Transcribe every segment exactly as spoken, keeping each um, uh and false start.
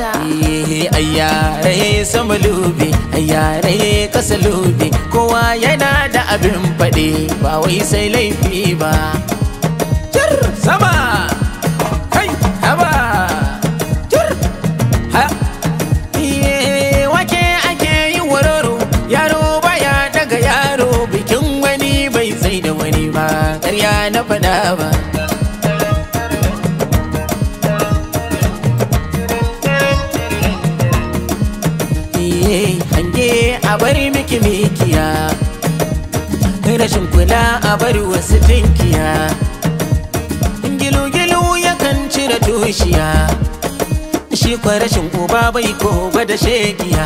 ayyare sama lube ayyare kasa lube kowa yana da abin faɗe ba wai sai laifi ba. Jir sama kai haba jir ha wake ake yi wararo yaro baya daga yaro bikin wani bai sai da wani ba ƙarya na faɗa ba. Hange a bari miki mikiya rashin kula a bari wasu tinkiya gilu-gilu yakan cire tushiya shi kwa rashin uba bai ko da shegiya.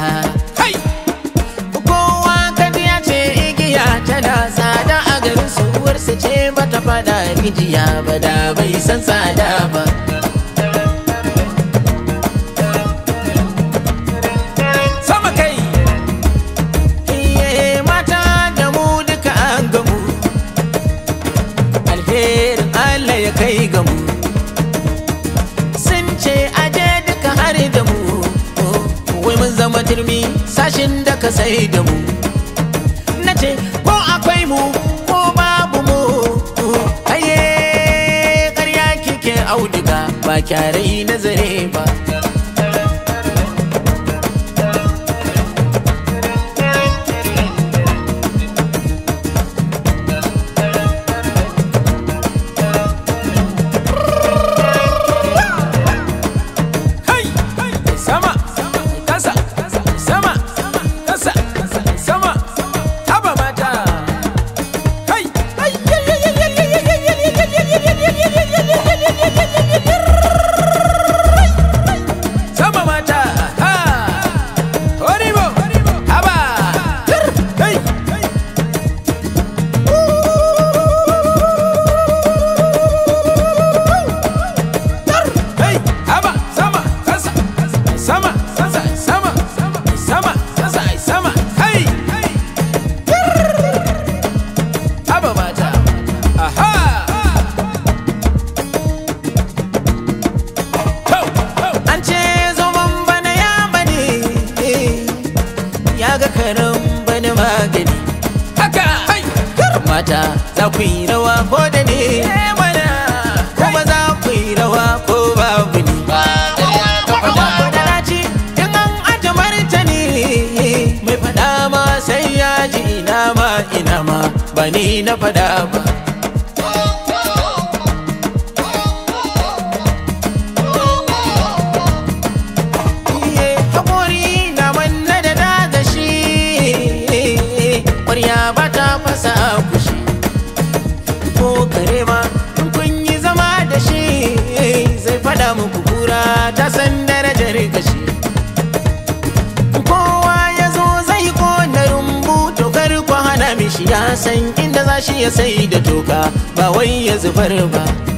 Kowa kadiya ce igiya tana tsada a garin su uwarsa ce bata fada rijiya ba da bai san tsada ba. Allah ya kai ga mu sun ce aje duka har da mu wai mun zama turmi sashin da ka sai da mu na ce ko akwai mu ko babu mu aye ƙarya kike auduga ba kyarai nazare ba. Ga karan bani magani haka mata za ku yi rawa ko da ne mana kuma za ku yi rawa ko babu ni ba ko da raci in an aje martani mai fada ma sai ya ji ina ma ina ma ba ni na fada ba. Ya ba ta fasa kushi ko kare ma kun yi zama da shi zai fada muku kura ta san darajar kashi. Kowa ya zo zai kona rumbu to kar ku hana mishi ya san inda za shi ya sai da toka ba wai ya zubar ba.